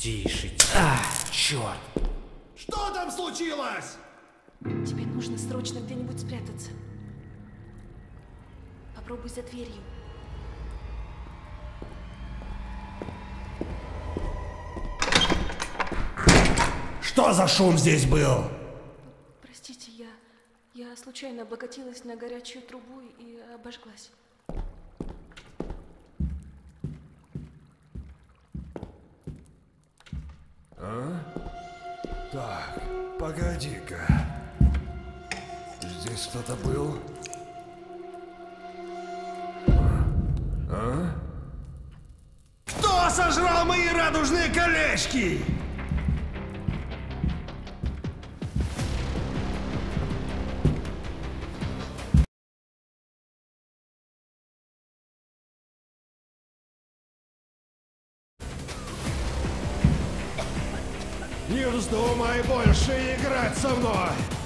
Тише, тише. Черт! Что там случилось? Тебе нужно срочно где-нибудь спрятаться. Попробуй за дверью. Что за шум здесь был? Простите, я случайно облокотилась на горячую трубу и обожглась. Так, погоди-ка. Здесь кто-то был? Кто сожрал мои радужные колечки? Не вздумай больше играть со мной!